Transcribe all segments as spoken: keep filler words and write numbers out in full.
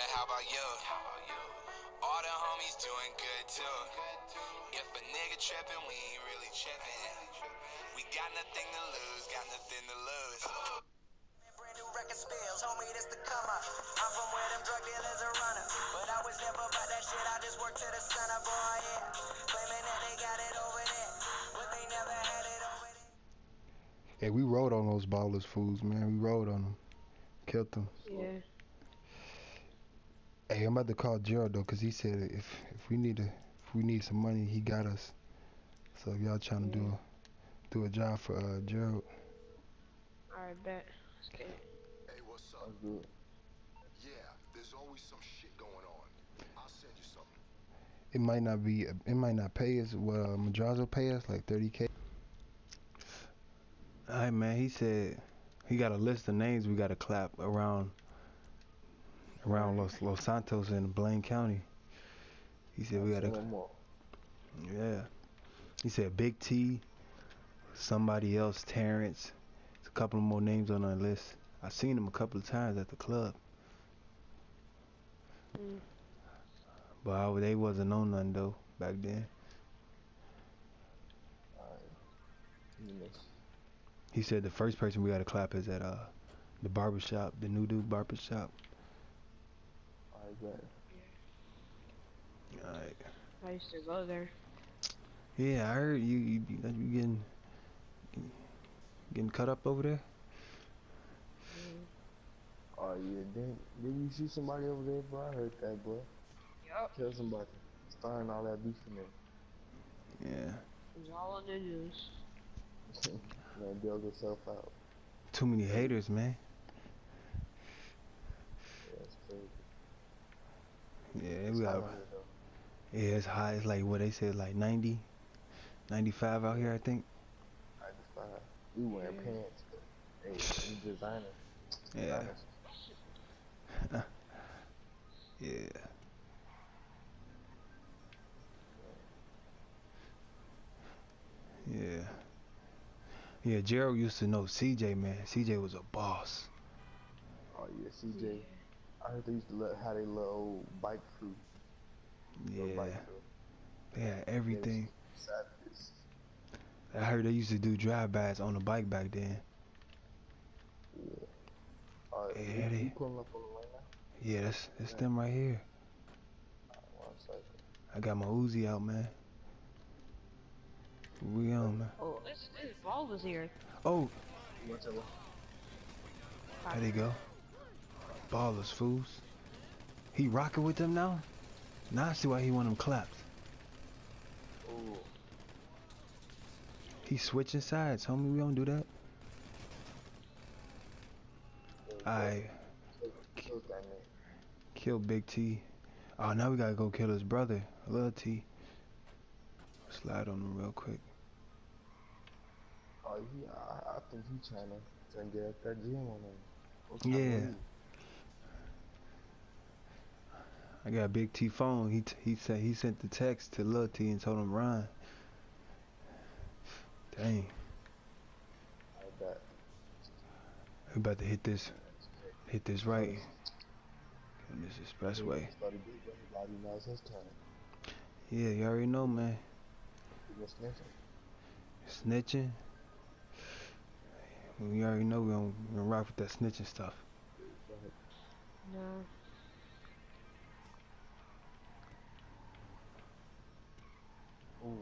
how about you? All the homies doing good too. If a nigga trippin', we ain't really trippin'. We got nothing to lose, got nothing to lose. Brand new record spills, homie, this the come up. I'm from where them drug dealers are running, but I was never about that shit. I just worked to the sun up, boy, yeah. Claiming that they got it over there, but they never had it over there. Hey, we rode on those ballers fools, man. We rode on them, killed them. Yeah. Hey, I'm about to call Gerald though, cause he said if if we need a if we need some money, he got us. So if y'all trying to Yeah. do a do a job for uh Gerald. Alright, bet. Let's get it. Hey, what's up? That's good. Yeah, there's always some shit going on. I'll send you something. It might not be it might not pay us what uh, Madrazo pay us, like thirty K. Alright, man, he said he got a list of names we gotta clap around around Los Los Santos in Blaine County. He said we Send gotta them all. yeah. He said Big T, somebody else, Terrence. There's a couple of more names on our list. I seen him a couple of times at the club, Mm. but I, they wasn't on nothing though back then. Alright. You miss. He said the first person we gotta clap is at uh the barbershop, the New Dude barbershop. Alright, bet. Alright. I used to go there. Yeah, I heard you you, you getting getting cut up over there. Mm. Oh yeah, didn't, didn't you shoot somebody over there, bro? I heard that, boy. Yup. Kill somebody. Starting all that beef in there. Yeah. It was all on the news. Man, build yourself out. Too many haters, man. Yeah, that's crazy. Yeah, It's we hot got. out here, though. Yeah, it's hot. It's like what they said, like ninety, ninety-five out here, I think. ninety-five. We wearing Yeah. pants, but hey, we designer. Yeah. Designers. Yeah. Yeah. Yeah, Gerald used to know C J, man. C J was a boss. Oh yeah, C J. I heard they used to let how they little old bike crew. Little Yeah. bike crew. They had They was everything. savages. I heard they used to do drive-bys on the bike back then. Yeah. Alright, Yeah, we, they- we pulling up on the lane now? Yeah, that's that's them right here. One second. I got my Uzi out, man. We on, man. Oh, this, this ball was here. Oh, What's up? there they go. Ballers, fools. He rocking with them now? Now I see why he want them claps. Ooh. He switching sides, homie. We don't do that. I Killed that man. kill Big T. Oh, now we gotta go kill his brother, Lil T. Slide on him real quick. Oh, he, I, I think he trying to, trying to get at that gym on him. What kind of Yeah. weed? I got Big T phone. He t he said he sent the text to Lil T and told him run. Dang, I bet. we about to hit this, hit this right. On this expressway. Started big, everybody knows his turn. Yeah, you already know, man. He was snitching. Snitching. We already know we don't, we don't rock with that snitching stuff. No. Ooh.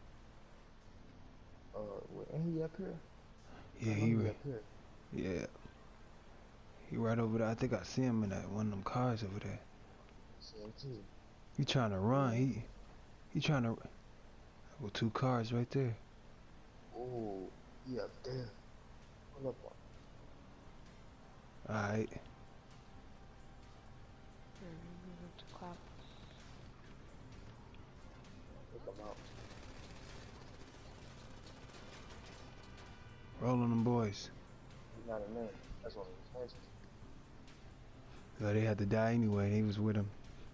Uh, wait, ain't he up here? Yeah, I know he right. up here. Yeah, he right over there. I think I see him in that one of them cars over there. See him too. He trying to run. He he trying to. Well, two cars right there. Ooh, he up there. Pull up on. All right. Mm, to clap. Pick him out. Roll on them boys. He's not in there. That's one of his friends. So they had to die anyway. He was with him.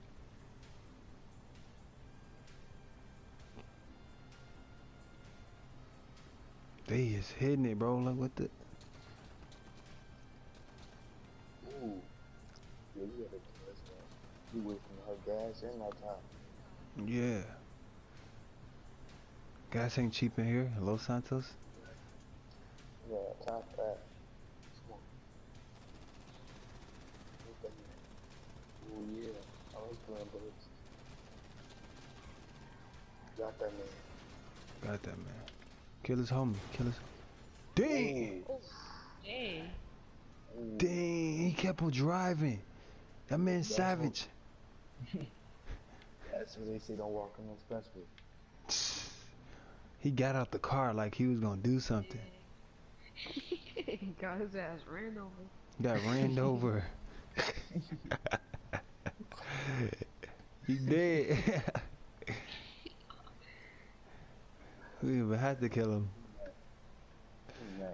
They is hitting it, bro. Like what the? Ooh. Yeah, you gotta kill this man. She wasting her gas and our time. Yeah. Gas ain't cheap in here, in Los Santos. Yeah, top that. Come on. Look at that. Oh yeah. I like playing bullets. Got that man. Got that, man. Kill his homie. Kill his. Dang! Oh, dang. Ooh. Dang! He kept on driving. That man's That's savage. That's what they say. Don't walk on the expressway. He got out the car like he was gonna do something. He got his ass ran over. Got ran over. He did. We even had to kill him. Who's next?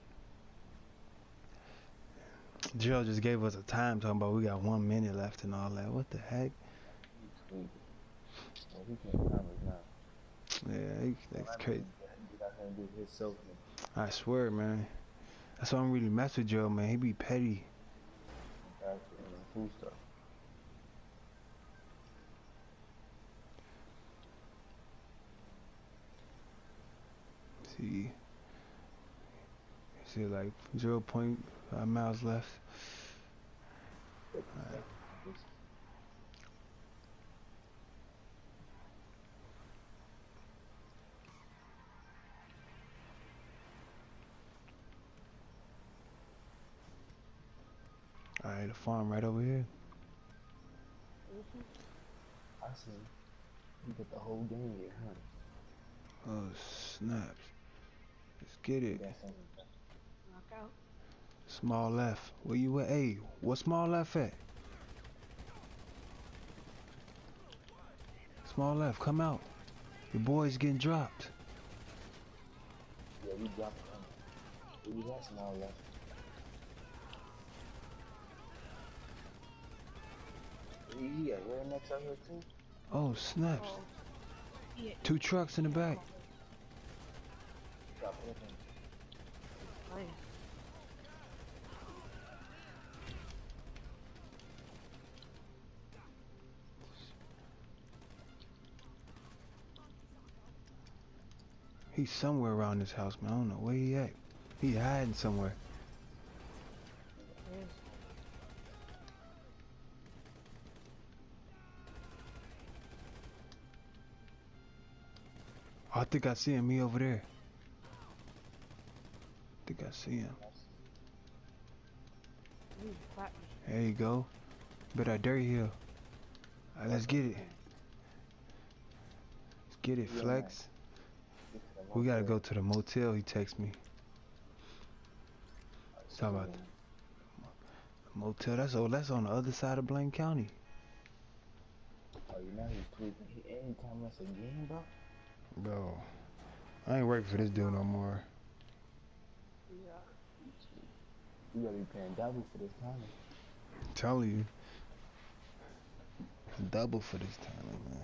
Jill just gave us a time talking about we got one minute left and all that. What the heck? He's tweaking. Well, he can't comment now. Yeah, he, that's crazy. Get out here and do his selfie. I swear, man. That's why I don't really mess with Joe, man. He be petty. Actually, food stuff. See, see, like zero point five miles left. Alright. Alright, the farm right over here. I see. You get the whole game here, huh? Oh, snaps. Let's get it. That's something. Knock out. Small left. Where you at? Hey, what small left at? Small left, come out. Your boy's getting dropped. Yeah, we dropped him. Where you at, small left? He, he at right next out here too? Oh, snaps. Oh. Yeah. Two trucks in the back. Drop him. Nice. He's somewhere around this house, man. I don't know where he at. He hiding somewhere. Yes. Oh, I think I see him. He over there. I think I see him. Ooh, clap me. There you go. Bet that dirt hill. Alright, let's get it. Let's get it, Flex. We gotta go to the motel, he texted me. Talk about the motel. That's oh, that's on the other side of Blaine County. Oh, you know he's tweaking. He anytime that's a game, bro. Bro, I ain't working for this dude no more. Yeah. You gotta be paying double for this time. I'm telling you. Double for this time, man.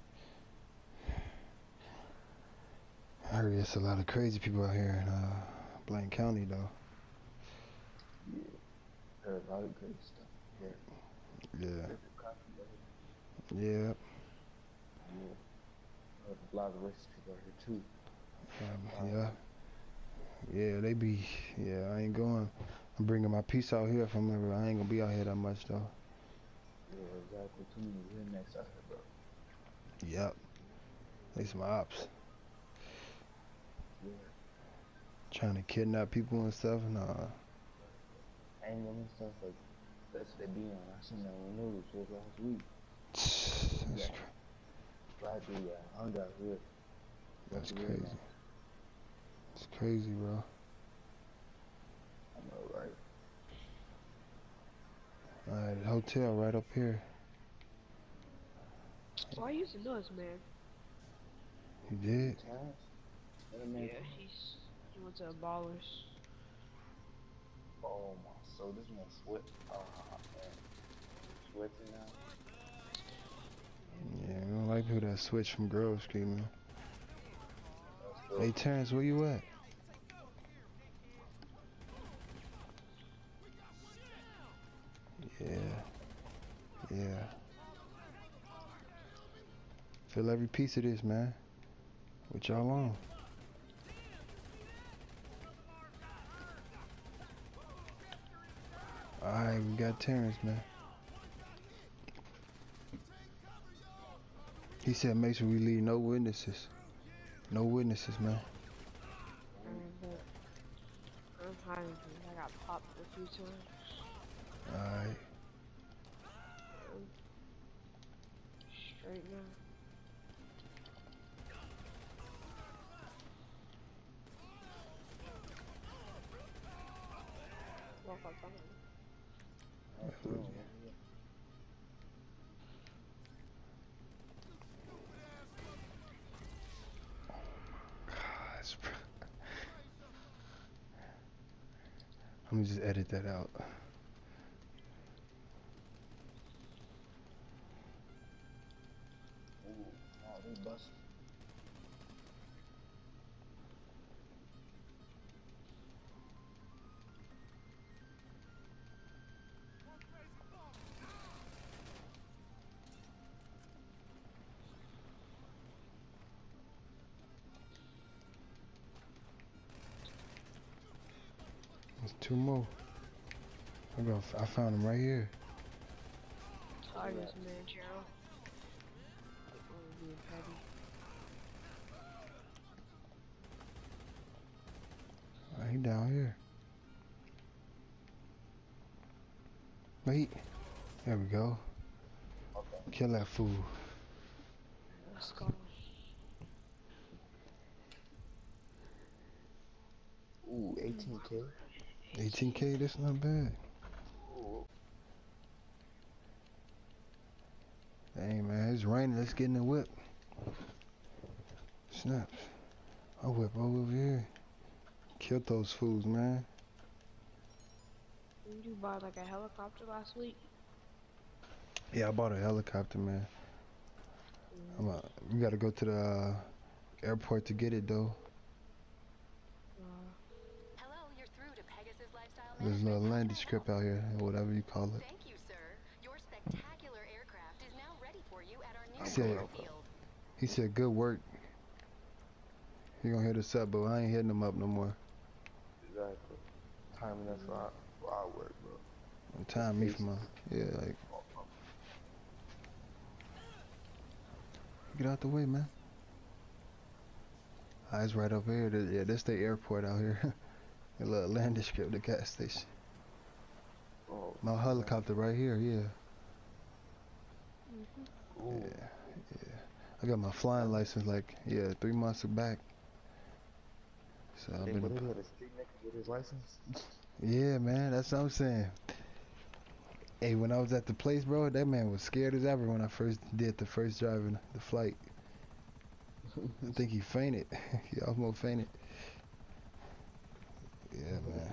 I heard there's a lot of crazy people out here in uh, Blaine County, though. Yeah. Heard a lot of great stuff. Yeah. Yeah. Different country, though. Yeah. Yeah. Heard a lot of racist people out here too. Um, yeah. Yeah, they be. Yeah, I ain't going. I'm bringing my piece out here from everywhere. I ain't gonna be out here that much, though. Yeah, exactly. Too many rednecks out here, bro. Yep. They some ops. Yeah. Trying to kidnap people and stuff. Nah. Hang them and stuff like that's what they be on. I seen that on the news just last week. That's, Yeah. cra- Black dude got hung out here. that's Yeah, crazy. man. It's crazy, bro. I know, right? Alright, the hotel right up here. Well, I used to know this man. You did? Terrence? That man- Yeah, he's he went to Ballers. Oh my, so this man sweat. Oh man, sweating now. Yeah, I don't like people that switch from Grove Street, man. Let's go. Hey, Terrence, where you at? Yeah. Yeah. Feel every piece of this, man. What y'all on? Alright, we got Terrence, man. He said make sure we leave no witnesses. No witnesses, man. I'm hiding because I got popped a few times. Alright. Straight now. Walk up on him. Let me just edit that out. Ooh, oh, they busted. There's two more. I got. I found them right here. Tigers, man, Gerald. Being petty. Right, he down here. Wait. There we go. Okay. Kill that fool. Let's go. Ooh, eighteen K. eighteen K, that's not bad. Ooh. Hey man, it's raining. Let's get in the whip. Snaps. I'll whip over here. Killed those fools, man. Didn't you buy like a helicopter last week? Yeah, I bought a helicopter, man. I'm a, we gotta go to the uh, airport to get it though. Hello, you're through to Pegasus Lifestyle There's a little Management. landing strip out here, or whatever you call it. Thank you, sir. Your spectacular aircraft is now ready for you at our new He said- field. He said, good work. He gonna hit us up, but I ain't hitting him up no more. Exactly. Timing us for our, for our work, bro. Don't time me for my, yeah, like, get out the way, man. Ah, it's right over here. Th- Yeah, that's the airport out here. A little landing strip, the gas station. Oh, My helicopter right here, yeah. ooh. Yeah, yeah. I got my flying license like, yeah, three months back. So I've Hey, been, what is that, a street nigga with his license? yeah, man, that's what I'm saying. Hey, when I was at the place, bro, that man was scared as ever when I first did the first driving the flight. I think he fainted. He almost fainted. Yeah, man.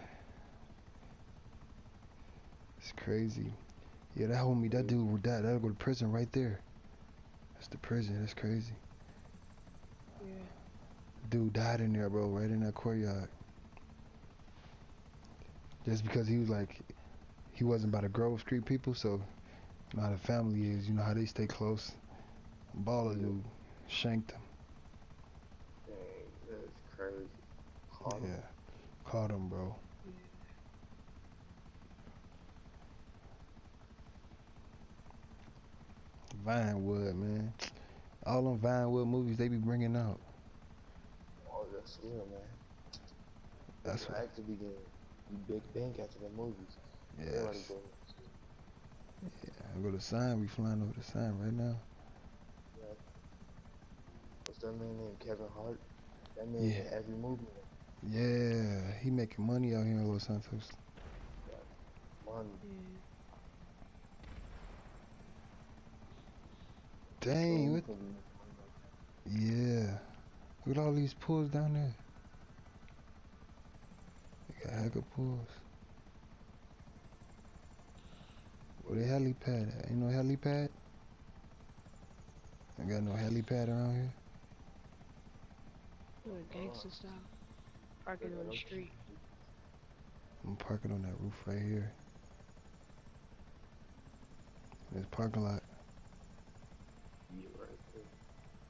It's crazy. Yeah, that homie, that dude would die. That'll go to prison right there. That's the prison. That's crazy. Yeah. Dude died in there, bro, right in that courtyard. Just because he was like, he wasn't by the Grove Street people, so you know how the family is, you know how they stay close. Baller dude shanked him. Dang, that's crazy. Caught him. Yeah, caught him, bro. Vinewood, man. All them Vinewood movies they be bringing out. Oh, that's real, man. That's People what, actually getting you big bank after the movies. Everybody yes. doing I go to Sign, we flying over the Sign right now. it. What's that man named Kevin Hart? That man Yeah. in every movie. Yeah, he making money out here in Los Santos. Money. Dang, So what? we can be making money. Yeah. Look at all these pools down there. They got heck of pools. Where the helipad at? Ain't no helipad? Ain't got no helipad around here? Doing gangster style. Parking on the street. I'm parking on that roof right here. This parking lot. Yeah, right there.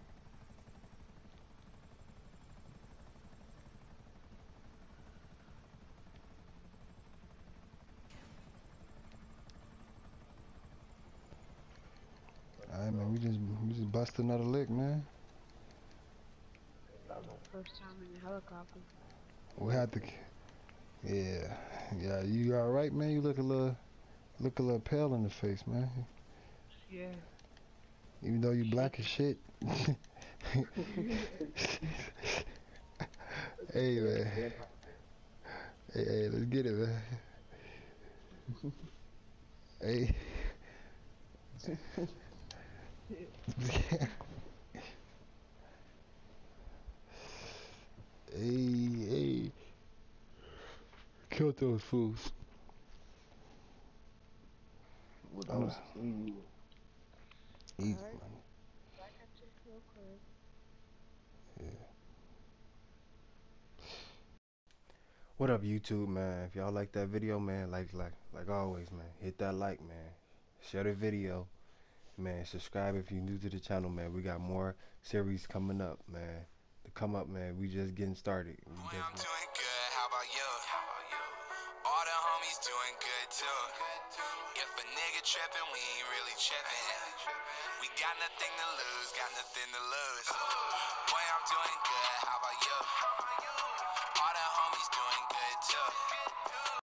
man, we just we just bust another lick, man. First time in the helicopter. We had to. Yeah, yeah. You all right, man? You look a little, look a little pale in the face, man. Yeah. Even though you black as shit. Hey, man. Hey, hey, let's get it, man. Hey. Hey, hey. Killed those fools. What I know. else? Easy. Easy, Alright. man. Back at you real quick. What up, YouTube, man? If y'all like that video, man, like like like always, man, hit that like, man. Share the video, man. Subscribe if you're new to the channel, man. We got more series coming up, man. To come up, man. We just getting started. We Boy, just I'm doing good. How about you? All the homies doing good too. If a nigga trippin', we ain't really trippin'. We got nothing to lose, got nothing to lose. Boy, I'm doing good. How about you? All the homies doing good too.